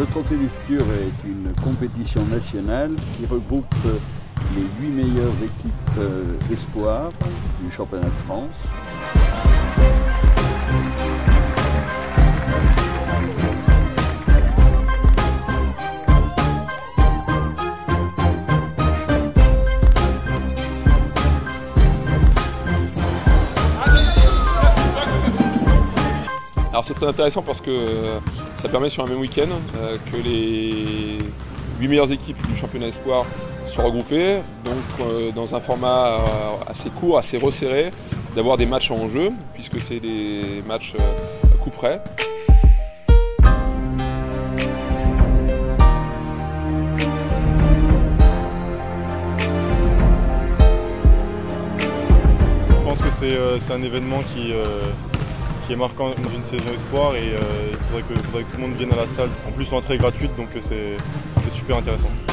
Le Trophée du Futur est une compétition nationale qui regroupe les 8 meilleures équipes espoirs du championnat de France. Alors c'est très intéressant parce que ça permet sur un même week-end que les 8 meilleures équipes du championnat espoir soient regroupées, donc dans un format assez court, assez resserré, d'avoir des matchs en jeu, puisque c'est des matchs coup près. Je pense que c'est un événement qui est marquant d'une saison espoir et il faudrait que tout le monde vienne à la salle. En plus l'entrée est gratuite, donc c'est super intéressant.